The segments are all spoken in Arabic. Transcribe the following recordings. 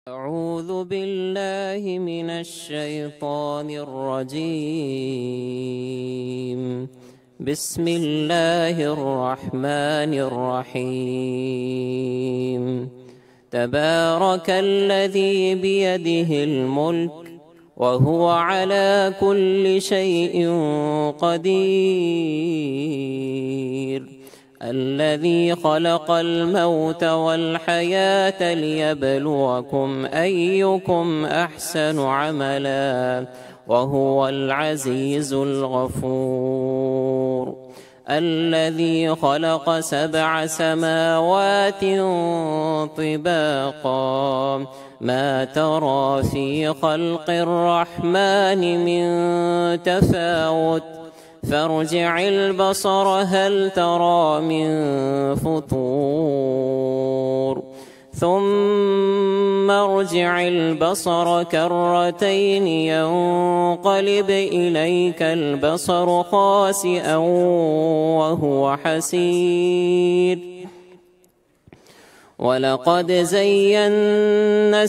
أعوذ بالله من الشيطان الرجيم. بسم الله الرحمن الرحيم. تبارك الذي بيده الملك وهو على كل شيء قدير. الذي خلق الموت والحياة ليبلوكم أيكم أحسن عملا وهو العزيز الغفور. الذي خلق 7 سماوات طباقا ما ترى في خلق الرحمن من تفاوت فارجع البصر هل ترى من فطور ثم ارجع البصر كرتين ينقلب إليك البصر خاسئا وهو حسير. ولقد زينا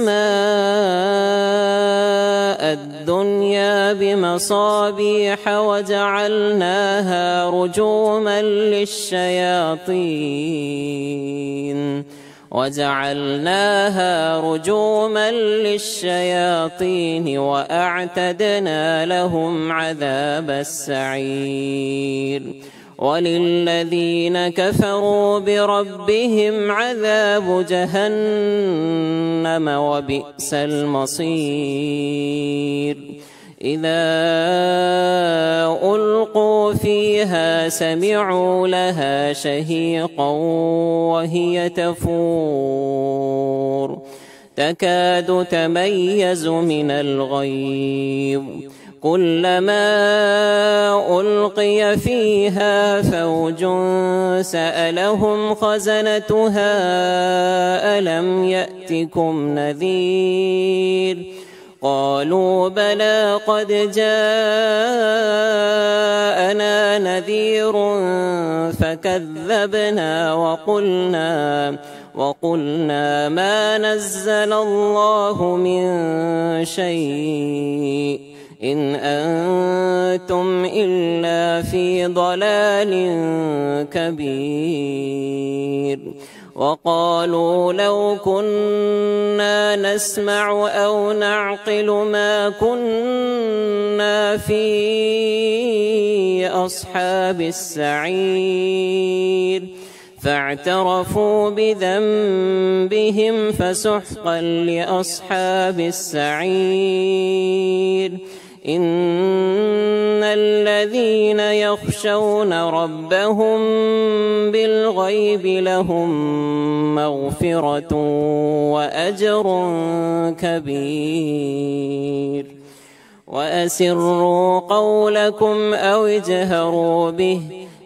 السماء الدنيا بمصابيح وجعلناها رجوما للشياطين وأعتدنا لهم عذاب السعير. وللذين كفروا بربهم عذاب جهنم وبئس المصير. إذا ألقوا فيها سمعوا لها شهيقا وهي تفور تكاد تميز من الغيظ. كلما ألقي فيها فوج سألهم خزنتها ألم يأتكم نذير قالوا بلى قد جاءنا نذير فكذبنا وقلنا ما نزل الله من شيء إن أنتم إلا في ضلال كبير. وقالوا لو كنا نسمع أو نعقل ما كنا في أصحاب السعير فاعترفوا بذنبهم فسحقا لأصحاب السعير. إن الذين يخشون ربهم بالغيب لهم مغفرة وأجر كبير. وأسروا قولكم أو اجهروا به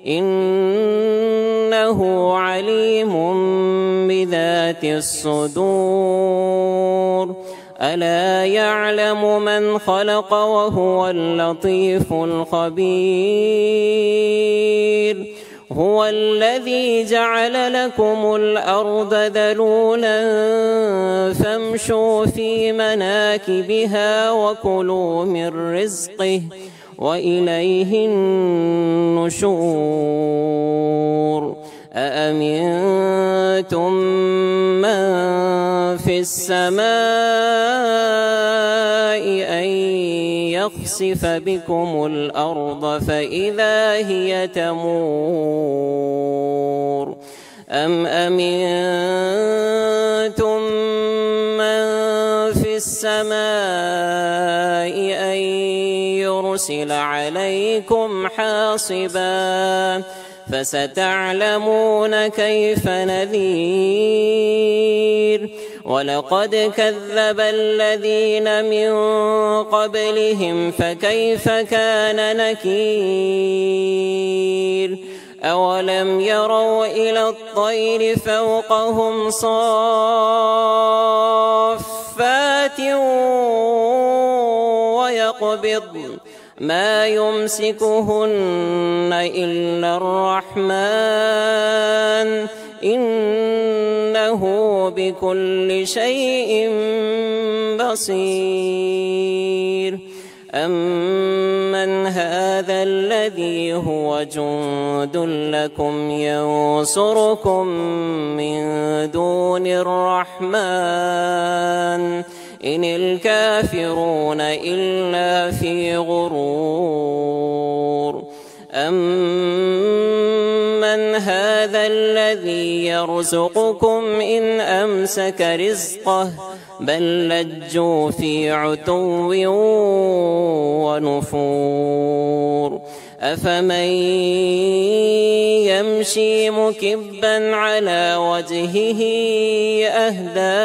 إنه عليم بذات الصدور. ألا يعلم من خلق وهو اللطيف الخبير. هو الذي جعل لكم الأرض ذلولا فامشوا في مناكبها وكلوا من رزقه وإليه النشور. أأمنتم من في السماء أن يخسف بكم الأرض فإذا هي تمور أم أمنتم من في السماء أن يرسل عليكم حاصبا فستعلمون كيف نذير. ولقد كذب الذين من قبلهم فكيف كان نكير. أولم يروا إلى الطير فوقهم صافات ويقبضن ما يمسكهن إلا الرحمن إنه بكل شيء بصير. أمن هذا الذي هو جند لكم ينصركم من دون الرحمن إن الكافرون إلا في غرور. أمن هذا الذي يرزقكم إن أمسك رزقه بل لجوا في عتو ونفور. أفمن يمشي مكبا على وجهه أهدى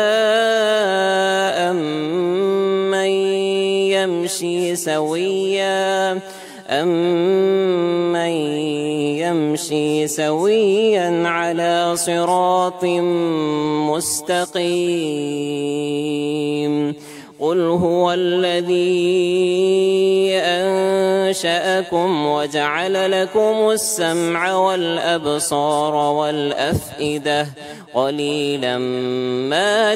أمن يمشي سويا على صراط مستقيم. قل هو الذي أنشأكم وجعل لكم السمع والأبصار والأفئدة قليلا ما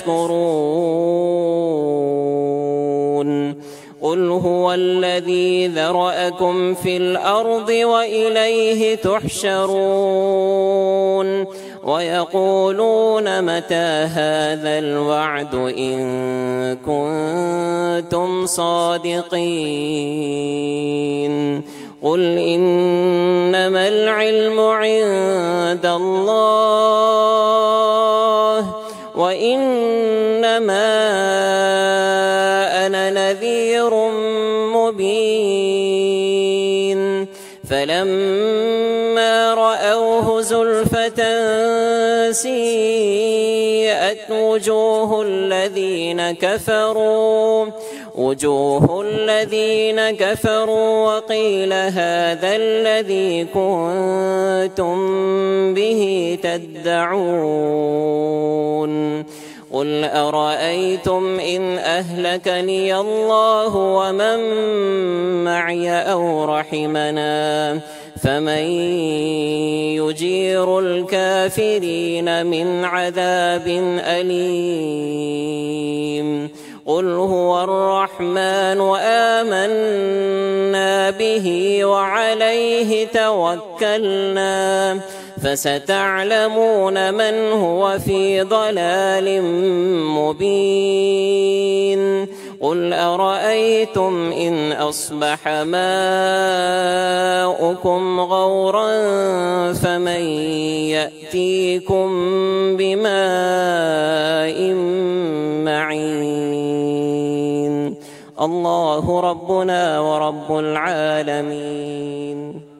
تشكرون. قل هو الذي ذرأكم في الأرض وإليه تحشرون. ويقولون متى هذا الوعد إن كنتم صادقين. قل إنما العلم عند الله وإنما أنا نذير مبين. فلما رأوه زلفة سيئت وجوه الذين كفروا وقيل هذا الذي كنتم به تدعون. قل أرأيتم إن أهلكني الله ومن معي أو رحمنا فمن يجير الكافرين من عذاب أليم. قل هو الرحمن آمنا به وعليه توكلنا فستعلمون من هو في ضلال مبين. قل أرأيتم إن أصبح ماؤكم غورا فمن يأتيكم بماء معين. الله ربنا ورب العالمين.